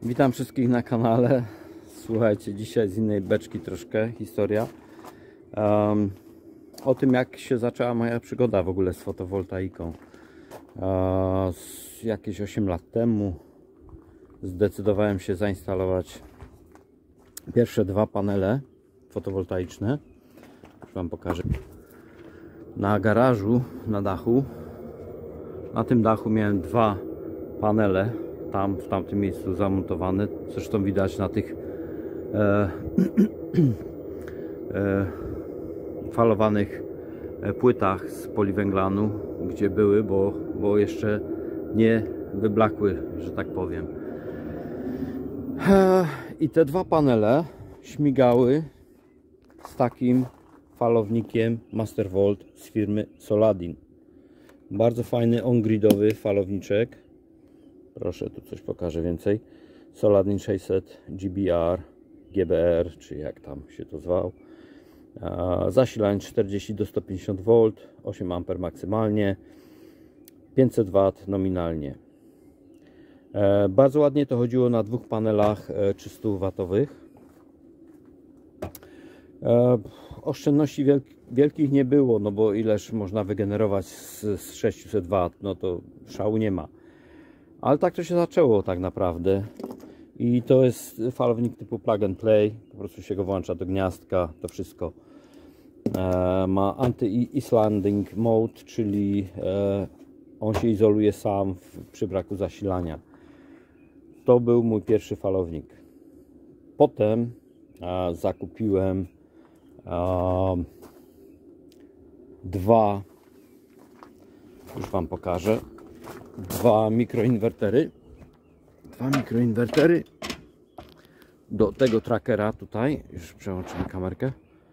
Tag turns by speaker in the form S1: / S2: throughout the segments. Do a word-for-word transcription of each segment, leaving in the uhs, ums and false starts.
S1: Witam wszystkich na kanale. Słuchajcie, dzisiaj z innej beczki troszkę historia um, o tym, jak się zaczęła moja przygoda w ogóle z fotowoltaiką. E, z jakieś osiem lat temu zdecydowałem się zainstalować pierwsze dwa panele fotowoltaiczne. Już Wam pokażę. Na garażu, na dachu. Na tym dachu miałem dwa panele tam w tamtym miejscu zamontowane. Zresztą widać na tych e, e, falowanych płytach z poliwęglanu, gdzie były, bo, bo jeszcze nie wyblakły, że tak powiem. E, I te dwa panele śmigały z takim falownikiem Mastervolt z firmy Soladin. Bardzo fajny on-gridowy falowniczek. Proszę, tu coś pokażę więcej. Soladin sześćset G B R, G B R, czy jak tam się to zwał. Zasilanie czterdzieści do stu pięćdziesięciu wolt, osiem amperów maksymalnie, pięćset watów nominalnie. Bardzo ładnie to chodziło na dwóch panelach trzysta watowych. Oszczędności wielkich nie było, no bo ileż można wygenerować z, z sześćset watów, no to szału nie ma. Ale tak to się zaczęło tak naprawdę. I to jest falownik typu plug and play, po prostu się go włącza do gniazdka, to wszystko. E, ma anti-islanding mode, czyli e, on się izoluje sam w, przy braku zasilania. To był mój pierwszy falownik. Potem e, zakupiłem e, dwa, już Wam pokażę, dwa mikroinwertery. Dwa mikroinwertery do tego trackera tutaj. Już przełączymy kamerkę.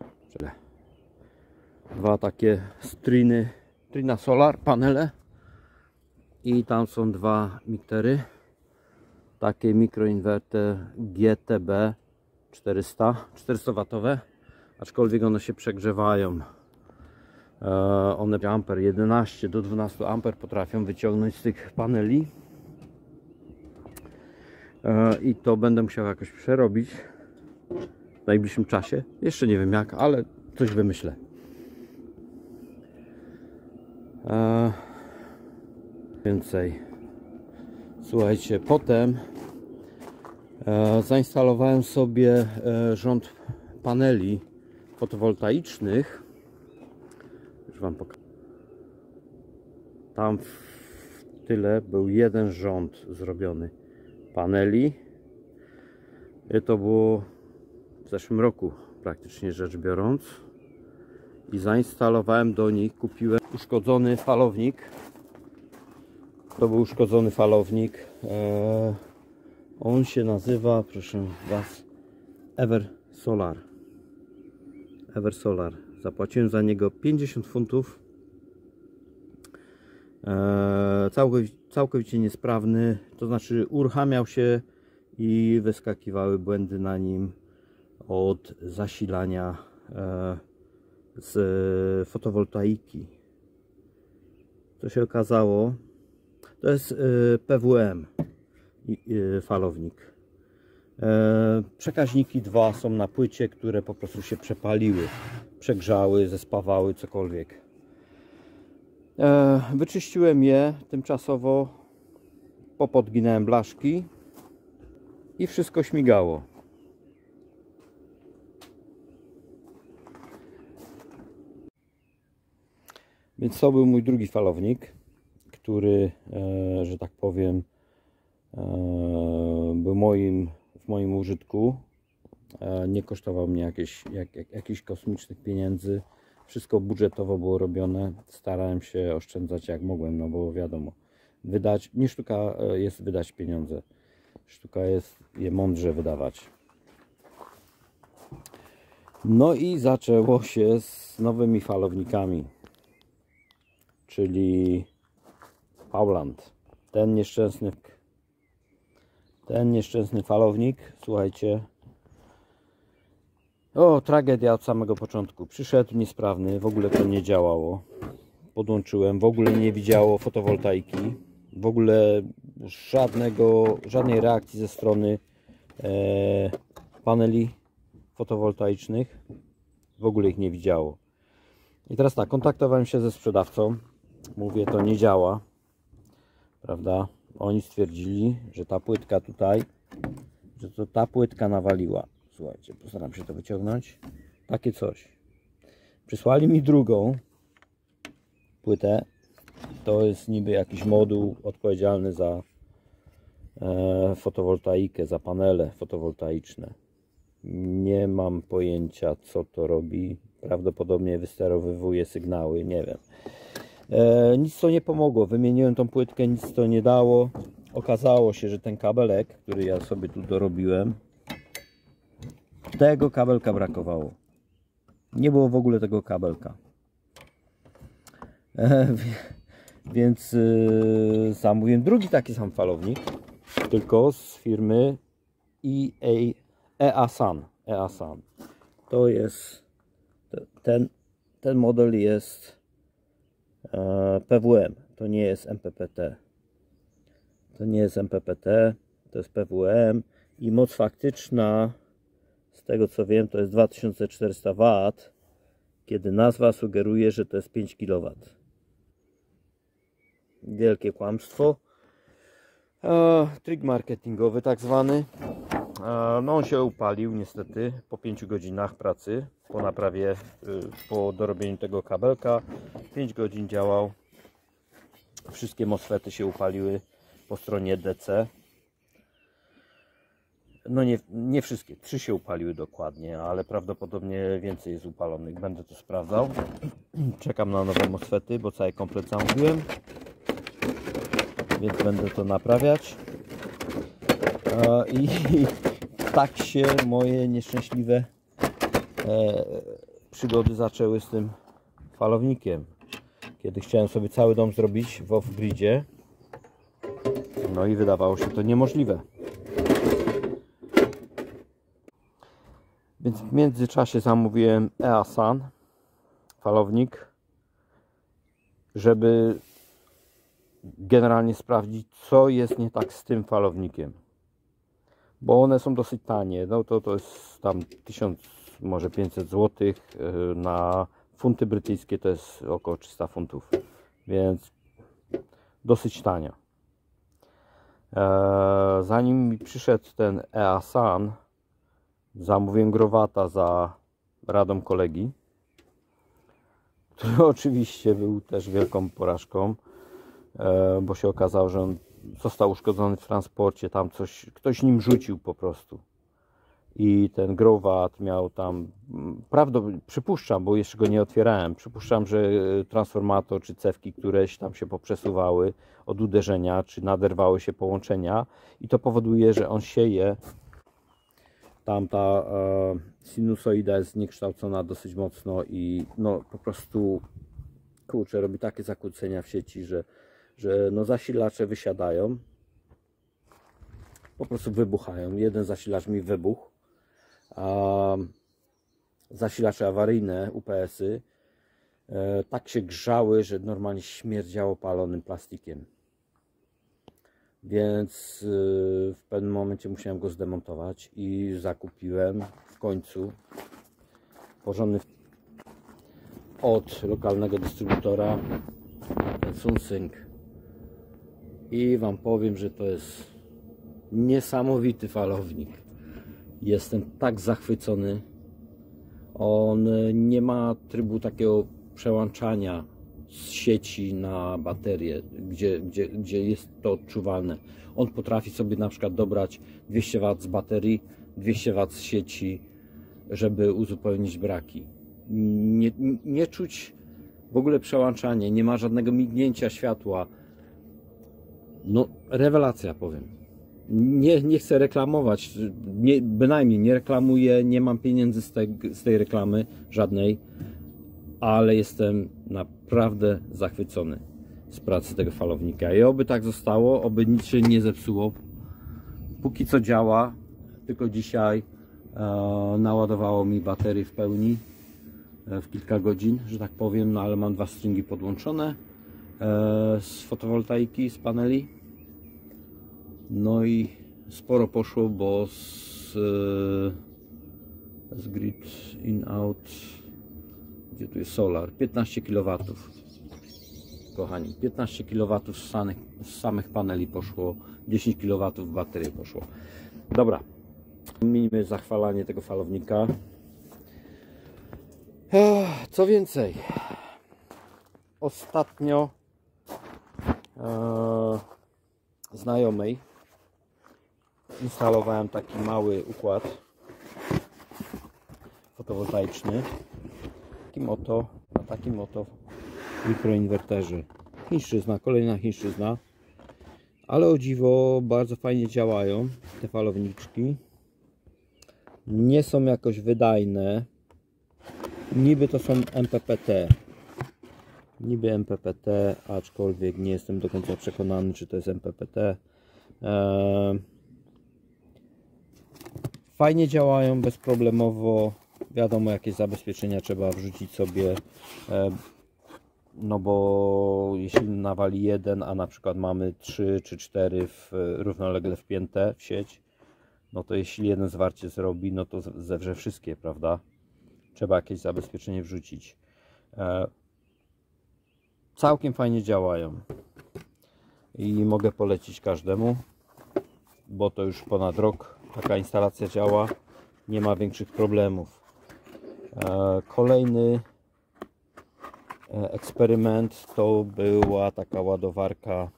S1: Dwa takie striny, Trina Solar panele i tam są dwa miktery. Takie mikroinwerter G T B czterysta, czterysta watowe, aczkolwiek one się przegrzewają. One amper jedenaście do dwunastu amperów potrafią wyciągnąć z tych paneli. I to będę musiał jakoś przerobić w najbliższym czasie. Jeszcze nie wiem jak, ale coś wymyślę. Więcej. Słuchajcie, potem zainstalowałem sobie rząd paneli fotowoltaicznych. Już Wam pokażę. Tam w tyle był jeden rząd zrobiony paneli. I to było w zeszłym roku, praktycznie rzecz biorąc. I zainstalowałem do nich, kupiłem uszkodzony falownik. To był uszkodzony falownik. Eee, on się nazywa, proszę Was, Ever Solar. Ever Solar. Zapłaciłem za niego pięćdziesiąt funtów. Eee, całkowicie, całkowicie niesprawny, to znaczy uruchamiał się i wyskakiwały błędy na nim od zasilania e, z fotowoltaiki. Co się okazało, to jest e, P W M e, falownik. E, przekaźniki dwa są na płycie, które po prostu się przepaliły, przegrzały, zespawały, cokolwiek. E, wyczyściłem je tymczasowo, popodginałem blaszki i wszystko śmigało. Więc to był mój drugi falownik, który, e, że tak powiem, e, był moim, w moim użytku. E, nie kosztował mnie jakieś, jak, jak, jakichś kosmicznych pieniędzy. Wszystko budżetowo było robione. Starałem się oszczędzać jak mogłem, no bo wiadomo, wydać, nie sztuka jest wydać pieniądze. Sztuka jest je mądrze wydawać. No i zaczęło się z nowymi falownikami. Czyli Pauland. Ten nieszczęsny, ten nieszczęsny falownik, słuchajcie. O, tragedia od samego początku. Przyszedł niesprawny, w ogóle to nie działało. Podłączyłem, w ogóle nie widziało fotowoltaiki. W ogóle żadnego, żadnej reakcji ze strony e, paneli fotowoltaicznych. W ogóle ich nie widziało. I teraz tak, kontaktowałem się ze sprzedawcą. Mówię, to nie działa. Prawda? Oni stwierdzili, że ta płytka tutaj, że to ta płytka nawaliła. Słuchajcie, postaram się to wyciągnąć. Takie coś. Przysłali mi drugą płytę. To jest niby jakiś moduł odpowiedzialny za e, fotowoltaikę, za panele fotowoltaiczne. Nie mam pojęcia, co to robi. Prawdopodobnie wysterowywuje sygnały, nie wiem. E, nic to nie pomogło. Wymieniłem tą płytkę, nic to nie dało. Okazało się, że ten kabelek, który ja sobie tu dorobiłem, tego kabelka brakowało. Nie było w ogóle tego kabelka. E, więc e, zamówiłem drugi taki sam falownik, tylko z firmy E A San. E A San. To jest ten, ten model jest e, P W M. To nie jest M P P T. To nie jest M P P T, to jest P W M i moc faktyczna, z tego co wiem, to jest dwa tysiące czterysta watów, kiedy nazwa sugeruje, że to jest pięć kilowatów. Wielkie kłamstwo. E, trik marketingowy tak zwany. E, no on się upalił niestety po pięciu godzinach pracy, po naprawie, po dorobieniu tego kabelka. pięć godzin działał. Wszystkie MOSFETy się upaliły po stronie D C. No nie, nie wszystkie, trzy się upaliły dokładnie, ale prawdopodobnie więcej jest upalonych. Będę to sprawdzał. Czekam na nowe MOSFETy, bo cały komplet zamówiłem, więc będę to naprawiać. I tak się moje nieszczęśliwe przygody zaczęły z tym falownikiem. Kiedy chciałem sobie cały dom zrobić w off-gridzie, no i wydawało się to niemożliwe. Więc w międzyczasie zamówiłem E A San falownik, żeby generalnie sprawdzić, co jest nie tak z tym falownikiem. Bo one są dosyć tanie. No to, to jest tam tysiąc, może pięćset złotych. Na funty brytyjskie to jest około trzysta funtów. Więc dosyć tania. Eee, zanim mi przyszedł ten E A San, zamówiłem growata za radą kolegi, który oczywiście był też wielką porażką, e, bo się okazało, że on został uszkodzony w transporcie, tam coś, ktoś nim rzucił po prostu. I ten growat miał tam, prawdopodobnie, przypuszczam, bo jeszcze go nie otwierałem, przypuszczam, że transformator czy cewki któreś tam się poprzesuwały od uderzenia, czy naderwały się połączenia i to powoduje, że on sieje. Tam ta e, sinusoida jest zniekształcona dosyć mocno i no po prostu, kurczę, robi takie zakłócenia w sieci, że, że no zasilacze wysiadają, po prostu wybuchają. Jeden zasilacz mi wybuchł, a zasilacze awaryjne, U P S-y, e, tak się grzały, że normalnie śmierdziało palonym plastikiem. Więc w pewnym momencie musiałem go zdemontować i zakupiłem w końcu porządny od lokalnego dystrybutora Sunsync. I wam powiem, że to jest niesamowity falownik. Jestem tak zachwycony. On nie ma trybu takiego przełączania z sieci na baterię, gdzie, gdzie, gdzie jest to odczuwalne. On potrafi sobie na przykład dobrać dwieście watów z baterii, dwieście watów z sieci, żeby uzupełnić braki. Nie, nie czuć w ogóle przełączania, nie ma żadnego mignięcia światła. No, rewelacja, powiem. Nie, nie chcę reklamować, nie, bynajmniej nie reklamuję, nie mam pieniędzy z, te, z tej reklamy żadnej, ale jestem naprawdę zachwycony z pracy tego falownika i oby tak zostało, oby nic się nie zepsuło. Póki co działa, tylko dzisiaj e, naładowało mi baterię w pełni e, w kilka godzin, że tak powiem, no ale mam dwa stringi podłączone, z fotowoltaiki, z paneli. No i sporo poszło, bo z, z grid in out, gdzie tu jest solar, piętnaście kilowatów. Kochani, piętnaście kilowatów z samych, z samych paneli poszło, dziesięć kilowatów w baterię poszło. Dobra, minimy zachwalanie tego falownika. Co więcej, ostatnio e, znajomej instalowałem taki mały układ fotowoltaiczny takim oto, na takim oto mikroinwerterze. Chińszczyzna, kolejna chińszczyzna, ale o dziwo bardzo fajnie działają te falowniczki. Nie są jakoś wydajne. Niby to są M P P T. Niby M P P T, aczkolwiek nie jestem do końca przekonany, czy to jest M P P T. Eee, fajnie działają, bezproblemowo. Wiadomo, jakieś zabezpieczenia trzeba wrzucić sobie. Eee, no bo jeśli nawali jeden, a na przykład mamy trzy czy cztery w, równolegle wpięte w sieć, no to jeśli jeden zwarcie zrobi, no to zewrze wszystkie, prawda? Trzeba jakieś zabezpieczenie wrzucić. E, całkiem fajnie działają i mogę polecić każdemu, bo to już ponad rok taka instalacja działa, nie ma większych problemów. E, kolejny eksperyment to była taka ładowarka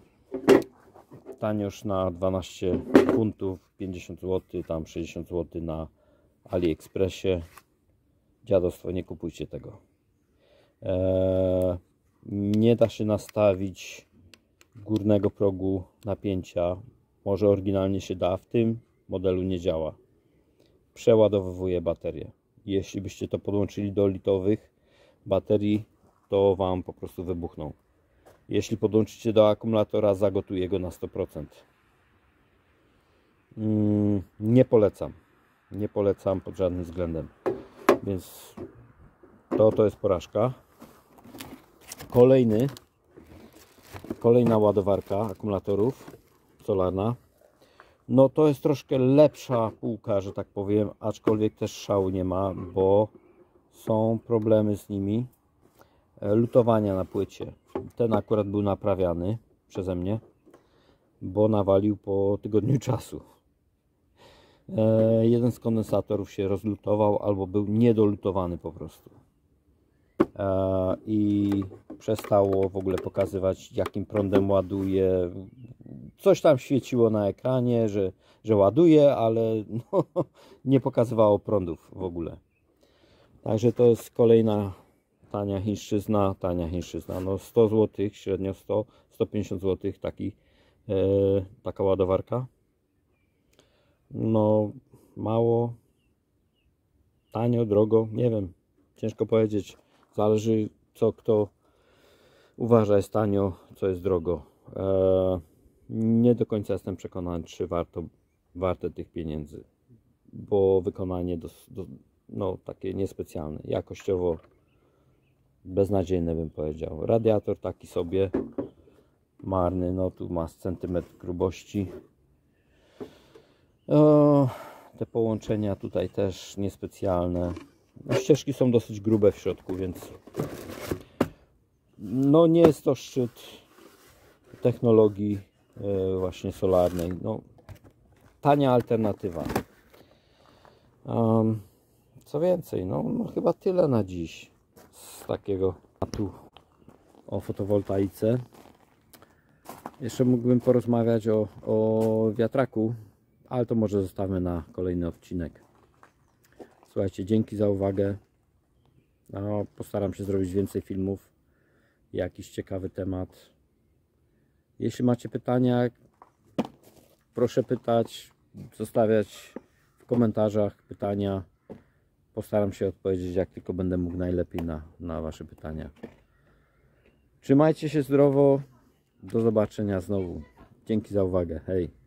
S1: tanioż na dwanaście funtów, pięćdziesiąt złotych, tam sześćdziesiąt złotych na AliExpressie. Dziadostwo, nie kupujcie tego. Eee, nie da się nastawić górnego progu napięcia. Może oryginalnie się da, w tym modelu nie działa. Przeładowuje baterię. Jeśli byście to podłączyli do litowych baterii, to Wam po prostu wybuchną. Jeśli podłączycie do akumulatora, zagotuje go na sto procent. Mm, nie polecam. Nie polecam pod żadnym względem. Więc to, to jest porażka. Kolejny, kolejna ładowarka akumulatorów solarna. No to jest troszkę lepsza półka, że tak powiem, aczkolwiek też szału nie ma, bo są problemy z nimi. Lutowania na płycie. Ten akurat był naprawiany przeze mnie, bo nawalił po tygodniu czasu. E, jeden z kondensatorów się rozlutował albo był niedolutowany po prostu. E, I przestało w ogóle pokazywać, jakim prądem ładuje. Coś tam świeciło na ekranie, że, że ładuje, ale no, nie pokazywało prądów w ogóle. Także to jest kolejna tania chińszczyzna, tania chińszczyzna. No sto złotych, średnio sto do stu pięćdziesięciu złotych taki, e, taka ładowarka. No mało, tanio, drogo, nie wiem, ciężko powiedzieć. Zależy, co kto uważa jest tanio, co jest drogo. E, nie do końca jestem przekonany, czy warto, warte tych pieniędzy, bo wykonanie do, do, no, takie niespecjalne, jakościowo beznadziejne bym powiedział. Radiator taki sobie marny, no tu ma centymetr grubości. O, te połączenia tutaj też niespecjalne. No, ścieżki są dosyć grube w środku, więc no nie jest to szczyt technologii e, właśnie solarnej. No, tania alternatywa. Um, co więcej, no, no chyba tyle na dziś z takiego tematu o fotowoltaice. Jeszcze mógłbym porozmawiać o, o wiatraku, ale to może zostawimy na kolejny odcinek. Słuchajcie, dzięki za uwagę. No, postaram się zrobić więcej filmów. Jakiś ciekawy temat. Jeśli macie pytania, proszę pytać, zostawiać w komentarzach pytania. Postaram się odpowiedzieć, jak tylko będę mógł, najlepiej na, na wasze pytania. Trzymajcie się zdrowo. Do zobaczenia znowu. Dzięki za uwagę. Hej.